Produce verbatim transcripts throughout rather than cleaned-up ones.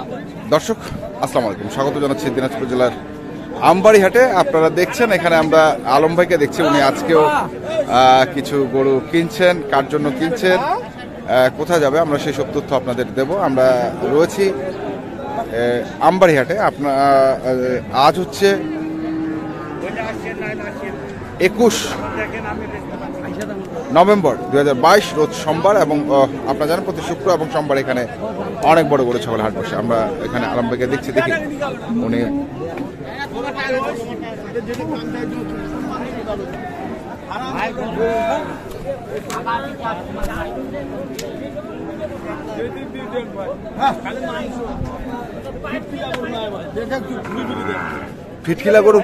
দর্শক আসসালামু আলাইকুম, স্বাগত জানাচ্ছি দিনাজপুর জেলার আমবাড়ি হাটে। আপনারা দেখছেন এখানে আমরা আলম ভাইকে দেখছি, উনি আজকেও কিছু গরু কিনছেন। কার জন্য কিনছেন, কোথায় যাবে, আমরা সেই সব তথ্য আপনাদের দেব। আমরা রয়েছি আমবাড়ি হাটে। আপনার আজ হচ্ছে একুশ নভেম্বর দুই হাজার বাইশ, রোজ সোমবার, এবং আপনারা জানেন প্রতি শুক্র এবং সোমবার এখানে অনেক বড় গরু ছাগল হাট বসে। আমরা এখানে আলম ভাইকে দেখছি, দেখি উনি ফিটকিলা গরু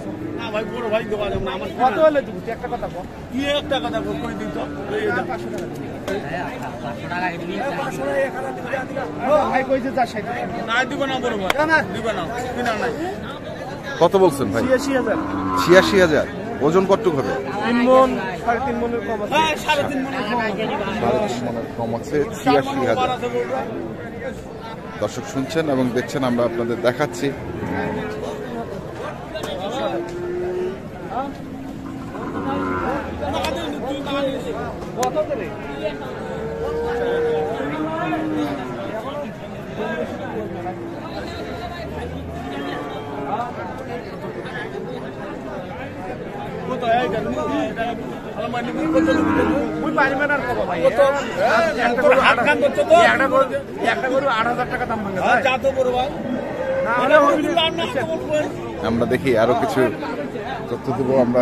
কত বলছেন ভাই? ছিয়াশি হাজার। ওজন কতটুকু হবে? কম আছে, ছিয়াশি হাজার। দর্শক শুনছেন এবং দেখছেন, আমরা আপনাদের দেখাচ্ছি। আমরা দেখি আরো কিছু তথ্য দেবো আমরা।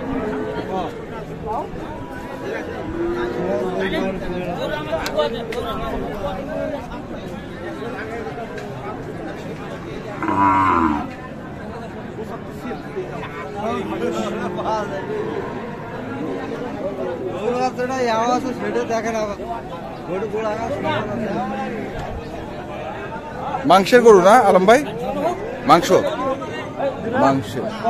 মাংসের গরু না আলম ভাই? মাংস মাংস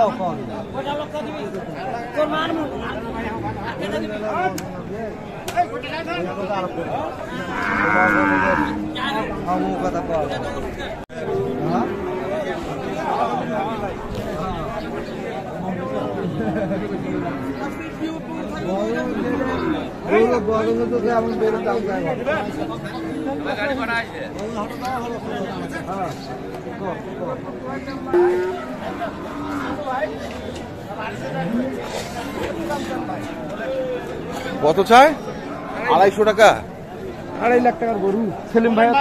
কত চায়? আড়াইশো টাকা। আড়াই লাখ টাকার গরু সেলিম ভাই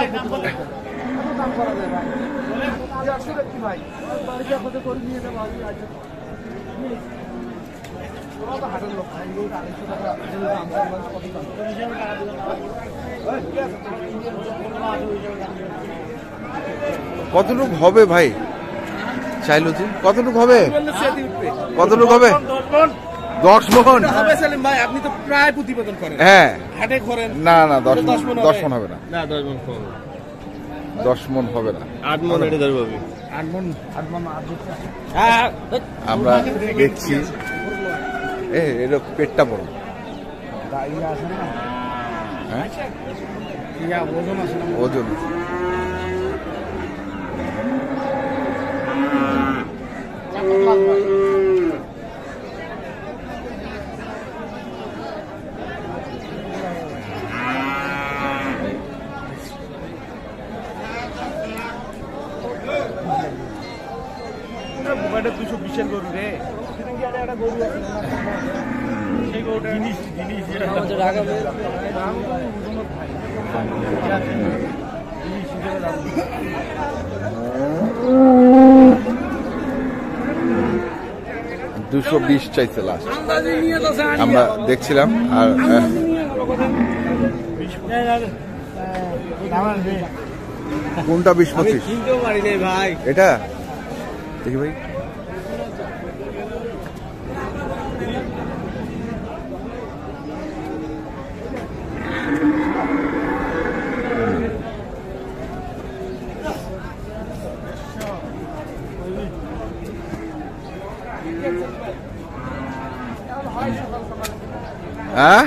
কতটুক হবে ভাই? চাইলো যে কতটুক হবে? কতটুক হবে? দশ মন হবে সেলিম ভাই, আপনি তো প্রায় প্রতিবেদন করেন। হ্যাঁ, হাটে করেন। না না, দশ মন দশ মন হবে না। না, দশ মন হবে। দশ মন হবে না, আট মন এটা ধরবে। আট মন আট মন হ্যাঁ, আমরা দেখছি। এ এর পেটটা বড়। ইয়া আছে না? হ্যাঁ, ইয়া ওজন আছে না? ওজন দুশো বিশের গরু রে। জিনিস জিনিস দুশো বিশ চাইছে লাস্ট, আমরা দেখছিলাম। আর কোনটা বিশ পঁচিশ? এটা দেখি ভাই। হ্যাঁ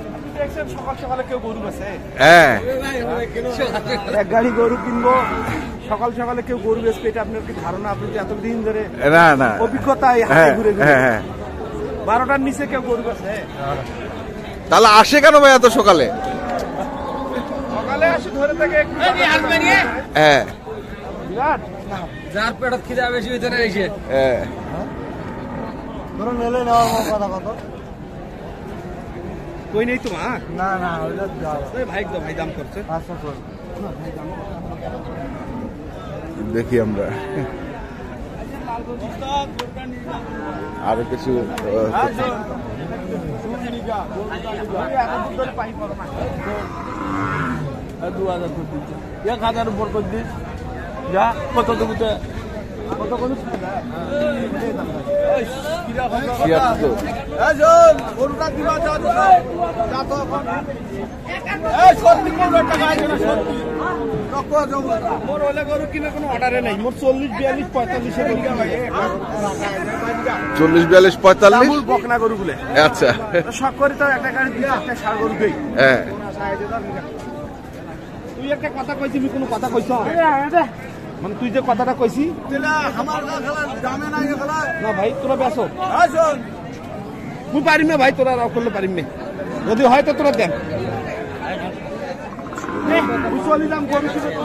সকাল সকালে কেউ গরু আছে, হ্যাঁ এক গাড়ি গরু কিনবো, সকাল সকালে কেউ গরু বেচবে এটা আপনার কি ধারণা? আপনি যে এতদিন ধরে না না অভিজ্ঞতা এই হাটে হ্যাঁ ঘুরে ঘুরে হ্যাঁ হ্যাঁ বারোটার নিচে কেউ গরু বেচে? তাহলে আসে কেন ভাই এত সকালে? সকালে আসে ধরে থেকে একটু হ্যাঁ বিরাট যার পেটত খিদা বেশি হইতে না এসে হ্যাঁ ধরো নেলে নেওয়ার কথা কত কই নেই তো মা? না না ভাই একদম ভাই দাম করছে দেখি আমরা আরো কিছু দু হাজার করে দিচ্ছে এক হাজার উপর করে দিস যা কত দেবো কত করে গরুটা দিবা যা তো মোর হলে গরু কিনে কোনো অর্ডারে নেই। মোর চল্লিশ বিয়াল্লিশ পঁয়তাল্লিশে চল্লিশ বিয়াল্লিশ পঁয়তাল্লিশ বকনা গরু গুলে আচ্ছা শখ করি তো একটা গাড়ি দিয়ে একটা সার গরু দেই। হ্যাঁ তুই একটা কথা কইছি আমি কোনো কথা কইছ মানে তুই যে কথাটা কইছি না ভাই তোরা বেসো তুই পারিম না ভাই তোরা রাও করলে পারিম না যদি হয় তো তোরা দেন চলি দাম গরু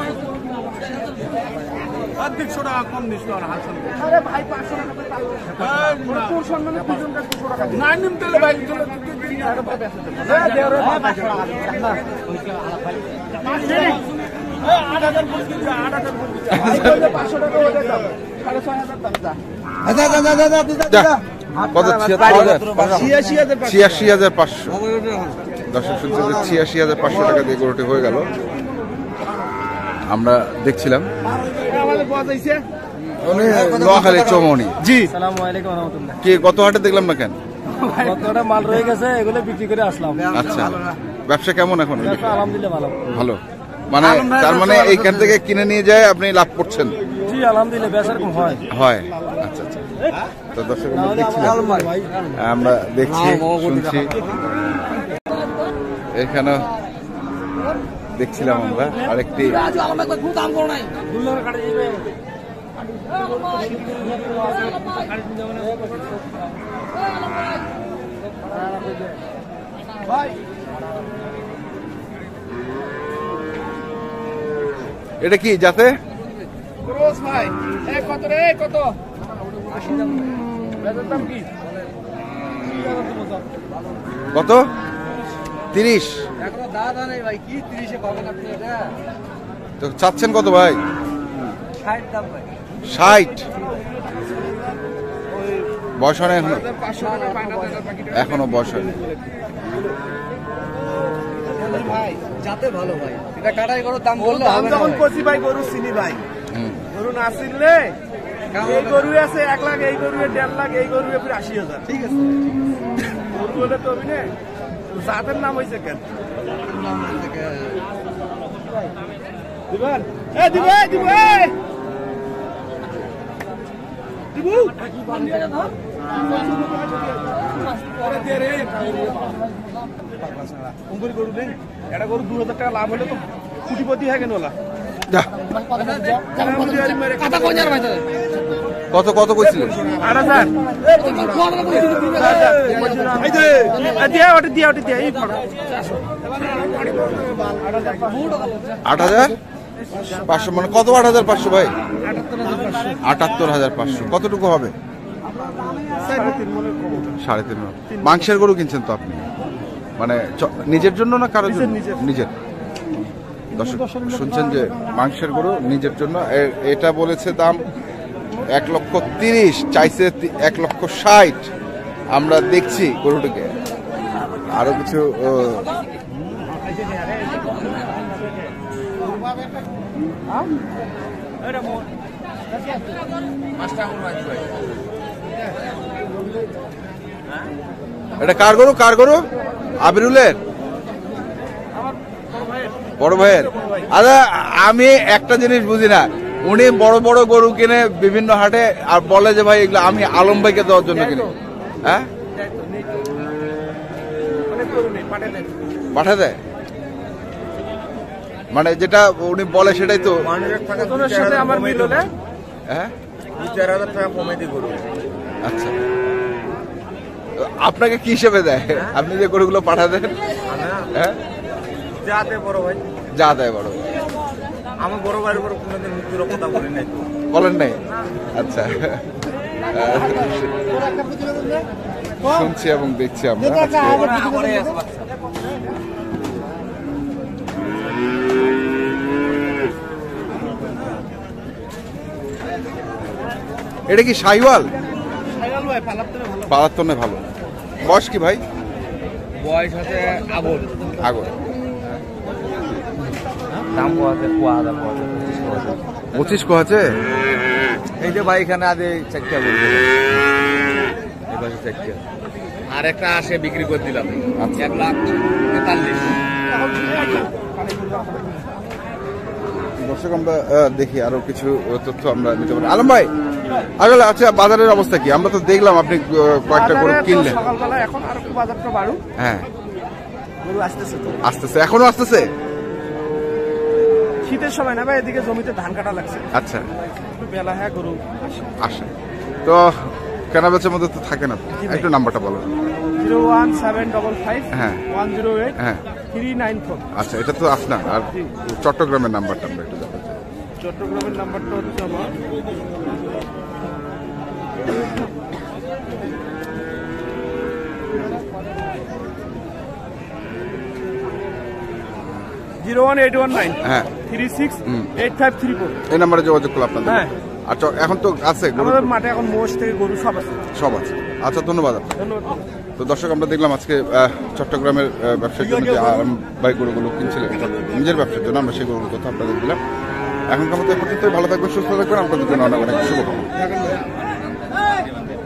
দেড়শো টাকা কম দিস আরে ভাই পাঁচশো টাকা তোর সম্মানে দুজনটা দুশো টাকা না নিমতে ভাই কত ছিয়াশি হাজার পাঁচশো দর্শক শুনছে যে ছিয়াশি হাজার পাঁচশো টাকা দিয়ে গরুটি হয়ে গেল। আমরা দেখছিলাম নোয়াখালী চৌমনি জি আসসালামু আলাইকুম ওয়া রাহমাতুল্লাহ। কি গত হাটে দেখলাম না কেন? কতটা মাল রয়ে গেছে এগুলো বিক্রি করে আসলাম। আচ্ছা ব্যবসা কেমন এখন? আলহামদুলিল্লাহ ভালো ভালো মানে তার মানে এইখান থেকে কিনে নিয়ে যায় আপনি লাভ করছেন? জি আলহামদুলিল্লাহ বেশ এরকম হয় হয় আচ্ছা আচ্ছা তো দর্শক আমরা দেখছিলাম আমরা দেখছি শুনছি এখানে দেখছিলাম আমরা আরেকটি এটা কি যাতে ভাই কত রে কত দাম কি কত? তিরিশ এখনো দাদা নেই ভাই কি তিরিশে পাবেন আপনি এটা? তো চাচ্ছেন কত ভাই? ষাট দাম ভাই। ষাট বয়স হয় না এখনো? এখনো বয়স হয় ভাই যাতে ভালো ভাই এটা কাটাই করো দাম বললে হবে না যখন কচি ভাই গরু চিনি ভাই গরু না চিনলে এই গরু আছে এক লাখ এই গরু দেড় লাখ এই গরু পুরো আশি হাজার ঠিক আছে গরু হলে তো অভিনে জাতের নাম হয়েছে কেন দিবেন এ দিবে দিবে দিবু গরু নেই এটা গরু দু হাজার টাকা লাভ হলে তো কোটিপতি হয়ে গেল ওলা কত কত কইছিলেন? আট হাজার দিয়া ওটা দিয়া ওটা দিয়া এই আট হাজার পাঁচশো মানে কত? আট হাজার পাঁচশো ভাই আটাত্তর হাজার পাঁচশো কতটুকু হবে? সাড়ে তিন মণ। মাংসের গরু কিনছেন তো আপনি মানে নিজের জন্য না কারোর জন্য? নিজের। দর্শক শুনছেন যে মাংসের গরু নিজের জন্য এটা বলেছে দাম এক লক্ষ তিরিশ চাইছে এক লক্ষ ষাট। আমরা দেখছি গরুটিকে আরো কিছু এটা কার গরু? কার গরু? আবিরুলের বড় ভাইয়ের। আচ্ছা আমি একটা জিনিস বুঝি না, উনি বড় বড় গরু কিনে বিভিন্ন হাটে আর বলে যে ভাই এগুলো আমি আলম ভাইকে দেওয়ার জন্য কিনি, হ্যাঁ পাঠা দেয়। মানে যেটা উনি বলে সেটাই তো। ওজনের সাথে আমার মিল হলে হ্যাঁ দু চার হাজার টাকা কমে দিই গরু। আচ্ছা, আপনাকে কি হিসেবে দেয়? আপনি যে গরুগুলো পাঠা দেন? হ্যাঁ যাতে বড় ভাই, যা দেয় বড়। আমার বড় ভাইয়ের উপর কোনোদিন মৃত্যুর কথা বলি নাই তো। বলেন নাই? আচ্ছা, শুনছি এবং দেখছি আমরা এটা কি শাহিওয়াল? পালাত্তনে ভালো। বয়স কি ভাই? বয়স হচ্ছে আগর আগর দাম কোয়াতে কোয়াদা কোয়াতে পঁচিশ কোয়াছে। এই যে ভাই এখানে আজ চারটা বলছে এই পাশে চারটা আর একটা আসে বিক্রি করে দিলাম আচ্ছা। এক লাখ তেতাল্লিশ। দর্শক আমরা আহ, দেখি আরো কিছু তথ্য আমরা নিতে পারি। আলম ভাই আসলে আচ্ছা বাজারের অবস্থা কি? আমরা তো দেখলাম আপনি আহ, কয়েকটা গরু বাজারে তো কিনলেন। সকালবেলা এখন আর একটু বাজারটা বাড়ু, হ্যাঁ গরু আসতেছে তো। আসতেছে, এখনো আসতেছে। শীতের সময় না ভাই, এদিকে জমিতে ধান কাটা লাগছে, আচ্ছা একটু বেলা হ্যাঁ গরু আসে। আসে তো কেনা বেচার মধ্যে তো থাকে না। একটু নাম্বারটা বলো। Zero one seven double five হ্যাঁ। ওয়ান জিরো এইট হ্যাঁ থ্রি নাইন ফোর। আচ্ছা, এটা তো আপনার। আর চট্টগ্রামের নাম্বারটা আমরা একটু জানতে চাই। চট্টগ্রামের নাম্বারটা হচ্ছে আমার zero one eight one nine হ্যাঁ three six eight five three four. এই নাম্বারে যোগাযোগ করলে আপনাদের। হ্যাঁ। আর চ- এখন তো আছে গরু আমাদের মাঠে এখন মোষ থেকে গরু সব আছে। সব আছে। আচ্ছা ধন্যবাদ আপনাকে। ধন্যবাদ। তো দর্শক আমরা দেখলাম আজকে আহ, চট্টগ্রামের আহ, ব্যবসার জন্য যে আরাম ভাই গরুগুলো কিনছিলেন নিজের ব্যবসার জন্য, আমরা সেই গরুগুলোর কথা আপনাদের দিলাম। এখনকার মতো এ পর্যন্ত ভালো থাকবেন, সুস্থ থাকবেন, আপনাদের জন্য অনেক অনেক শুভকামনা।